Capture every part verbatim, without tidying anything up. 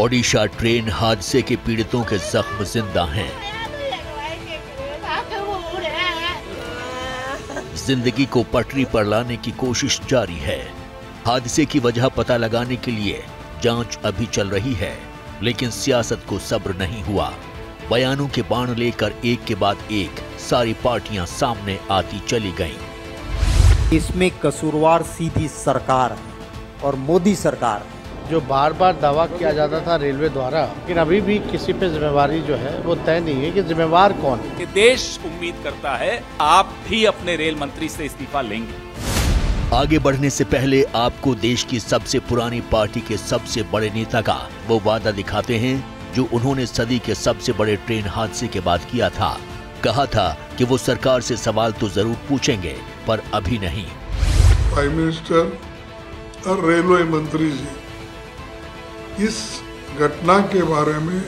Odisha train हादसे के पीड़ितों के जख्म जिंदा हैं। जिंदगी को पटरी पर लाने की कोशिश जारी है। हादसे की वजह पता लगाने के लिए जांच अभी चल रही है, लेकिन सियासत को सब्र नहीं हुआ। बयानों के बाण लेकर एक के बाद एक सारी पार्टियां सामने आती चली गईं। इसमें कसूरवार सीधी सरकार है और मोदी सरकार है। जो बार बार दावा किया जाता था रेलवे द्वारा, लेकिन अभी भी किसी पे जिम्मेवारी जो है वो तय नहीं है कि जिम्मेवार कौन है। देश उम्मीद करता है आप भी अपने रेल मंत्री से इस्तीफा लेंगे। आगे बढ़ने से पहले आपको देश की सबसे पुरानी पार्टी के सबसे बड़े नेता का वो वादा दिखाते हैं जो उन्होंने सदी के सबसे बड़े ट्रेन हादसे के बाद किया था। कहा था कि वो सरकार से सवाल तो जरूर पूछेंगे, पर अभी नहीं। प्राइम मिनिस्टर और रेलवे मंत्री जी इस घटना के बारे में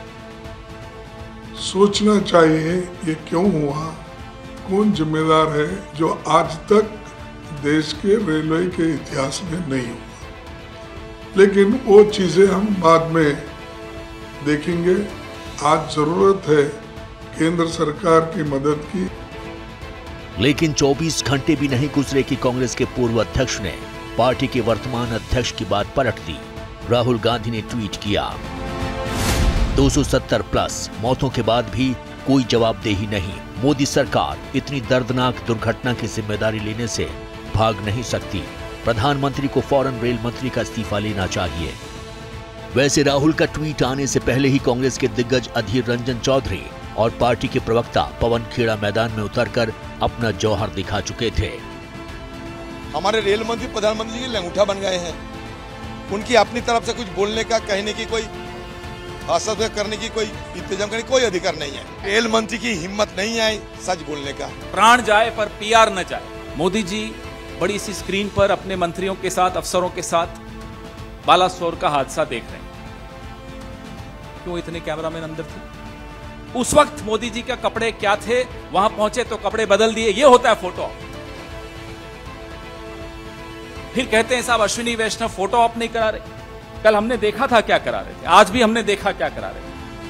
सोचना चाहिए, ये क्यों हुआ, कौन जिम्मेदार है, जो आज तक देश के रेलवे के इतिहास में नहीं हुआ। लेकिन वो चीजें हम बाद में देखेंगे। आज जरूरत है केंद्र सरकार की मदद की। लेकिन चौबीस घंटे भी नहीं गुजरे कि कांग्रेस के पूर्व अध्यक्ष ने पार्टी के वर्तमान अध्यक्ष की बात पलट दी। राहुल गांधी ने ट्वीट किया, दो सौ सत्तर प्लस मौतों के बाद भी कोई जवाबदेही नहीं। मोदी सरकार इतनी दर्दनाक दुर्घटना की जिम्मेदारी लेने से भाग नहीं सकती। प्रधानमंत्री को फौरन रेल मंत्री का इस्तीफा लेना चाहिए। वैसे राहुल का ट्वीट आने से पहले ही कांग्रेस के दिग्गज अधीर रंजन चौधरी और पार्टी के प्रवक्ता पवन खेड़ा मैदान में उतरकर अपना जौहर दिखा चुके थे। हमारे रेल मंत्री प्रधानमंत्री जी अंगूठा बन गए हैं। उनकी अपनी तरफ से कुछ बोलने का, कहने की, कोई आश्वासन करने की, कोई इंतजाम करने की कोई अधिकार नहीं है। रेल मंत्री की हिम्मत नहीं है सच बोलने का। प्राण जाए पर पीआर न जाए। मोदी जी बड़ी सी स्क्रीन पर अपने मंत्रियों के साथ, अफसरों के साथ बालासोर का हादसा देख रहे हैं। क्यों इतने कैमरामैन अंदर थे? उस वक्त मोदी जी के कपड़े क्या थे, वहां पहुंचे तो कपड़े बदल दिए। ये होता है फोटो। फिर कहते हैं साहब अश्विनी वैष्णव फोटो ऑप नहीं करा रहे। कल हमने देखा था क्या करा रहे थे, आज भी हमने देखा क्या करा रहे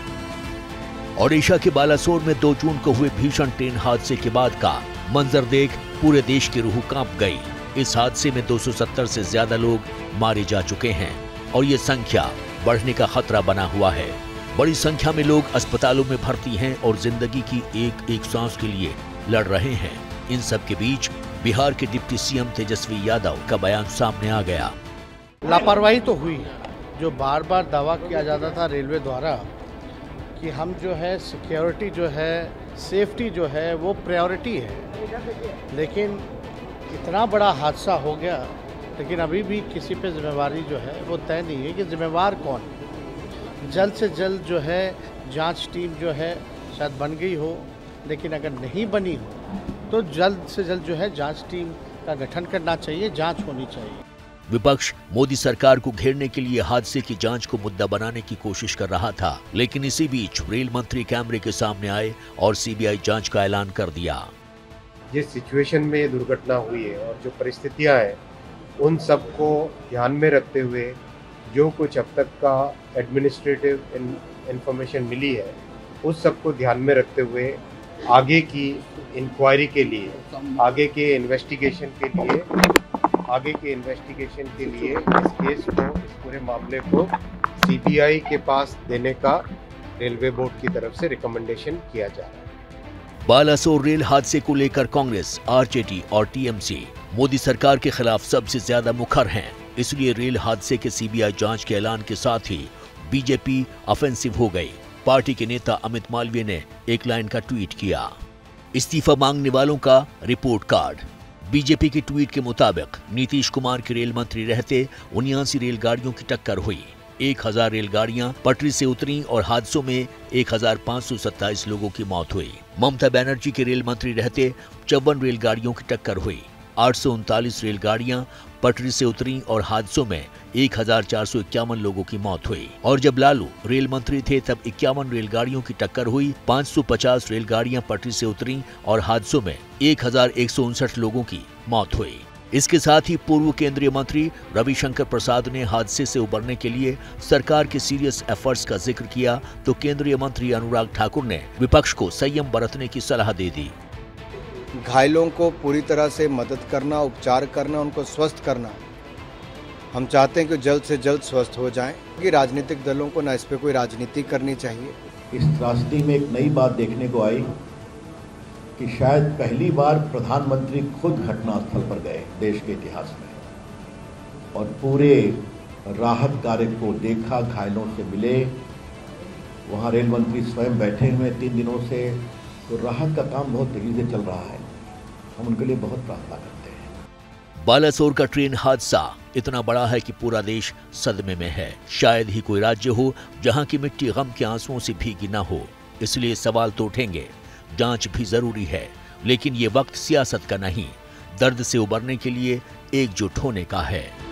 थे। ओडिशा के बालासोर में दो जून को हुए भीषण ट्रेन हादसे के बाद का मंजर देख पूरे देश की रूह कांप गई। इस हादसे में दो सौ सत्तर से ज्यादा लोग मारे जा चुके हैं और ये संख्या बढ़ने का खतरा बना हुआ है। बड़ी संख्या में लोग अस्पतालों में भर्ती हैं और जिंदगी की एक एक सांस के लिए लड़ रहे हैं। इन सब के बीच बिहार के डिप्टी सीएम तेजस्वी यादव का बयान सामने आ गया। लापरवाही तो हुई। जो बार बार दावा किया जाता था रेलवे द्वारा कि हम जो है सिक्योरिटी जो है, सेफ्टी जो है वो प्रायोरिटी है, लेकिन इतना बड़ा हादसा हो गया, लेकिन अभी भी किसी पे जिम्मेवारी जो है वो तय नहीं है कि जिम्मेवार कौन है। जल्द से जल्द जो है जांच टीम जो है शायद बन गई हो, लेकिन अगर नहीं बनी हो तो जल्द से जल्द जो है जांच टीम का गठन करना चाहिए, जांच होनी चाहिए। विपक्ष मोदी सरकार को घेरने के लिए हादसे की जांच को मुद्दा बनाने की कोशिश कर रहा था, लेकिन इसी बीच रेल मंत्री कैमरे के सामने आए और सीबीआई जांच का ऐलान कर दिया। जिस सिचुएशन में ये दुर्घटना हुई है और जो परिस्थितियां हैं, उन सबको ध्यान में रखते हुए जो कुछ अब तक का एडमिनिस्ट्रेटिव इंफॉर्मेशन मिली है, उस सबको ध्यान में रखते हुए आगे की इंक्वायरी के लिए, आगे के इन्वेस्टिगेशन के लिए आगे के इन्वेस्टिगेशन के लिए इस केस को, इस पूरे मामले को सीबीआई के पास देने का रेलवे बोर्ड की तरफ से रिकमेंडेशन किया जा रहा है। बालासोर रेल हादसे को लेकर कांग्रेस, आरजेडी और टीएमसी मोदी सरकार के खिलाफ सबसे ज्यादा मुखर हैं। इसलिए रेल हादसे के सीबीआई जांच के ऐलान के साथ ही बीजेपी ऑफेंसिव हो गई। पार्टी के नेता अमित मालवीय ने एक लाइन का ट्वीट किया, इस्तीफा मांगने वालों का रिपोर्ट कार्ड। बीजेपी के ट्वीट के मुताबिक नीतीश कुमार के रेल मंत्री रहते उन्यासी रेलगाड़ियों की टक्कर हुई। एक हजार रेलगाड़ियां पटरी से उतरी और हादसों में एक हजार पाँच सौ सत्ताईस लोगों की मौत हुई। ममता बनर्जी के रेल मंत्री रहते चौवन रेलगाड़ियों की टक्कर हुई। आठ सौ उनतालीस रेलगाड़ियां पटरी से उतरी और हादसों में एक हजार चार सौ इक्यावन लोगों की मौत हुई। और जब लालू रेल मंत्री थे तब इक्यावन रेलगाड़ियों की टक्कर हुई। पाँच सौ पचास रेलगाड़ियां पटरी से उतरी और हादसों में एक हजार एक सौ उनसठ लोगों की मौत हुई। इसके साथ ही पूर्व केंद्रीय मंत्री रविशंकर प्रसाद ने हादसे से उबरने के लिए सरकार के सीरियस एफर्ट्स का जिक्र किया, तो केंद्रीय मंत्री अनुराग ठाकुर ने विपक्ष को संयम बरतने की सलाह दे दी। घायलों को पूरी तरह से मदद करना, उपचार करना, उनको स्वस्थ करना, हम चाहते हैं कि जल्द से जल्द स्वस्थ हो जाएं। कि राजनीतिक दलों को ना इस पे कोई राजनीति करनी चाहिए। इस त्रासदी में एक नई बात देखने को आई कि शायद पहली बार प्रधानमंत्री खुद घटनास्थल पर गए देश के इतिहास में और पूरे राहत कार्य को देखा, घायलों से मिले। वहाँ रेल मंत्री स्वयं बैठे हुए तीन दिनों से, तो राहत का काम बहुत तेजी से चल रहा है। हम उनके लिए बहुत प्रार्थना करते हैं। बालासोर का ट्रेन हादसा इतना बड़ा है कि पूरा देश सदमे में है। शायद ही कोई राज्य हो जहां की मिट्टी गम के आंसुओं से भीगी ना हो। इसलिए सवाल तो उठेंगे। जांच भी जरूरी है, लेकिन ये वक्त सियासत का नहीं, दर्द से उबरने के लिए एकजुट होने का है।